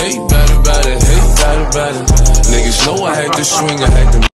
hate bad about it, hate bad about it. Niggas know I had to swing, I had to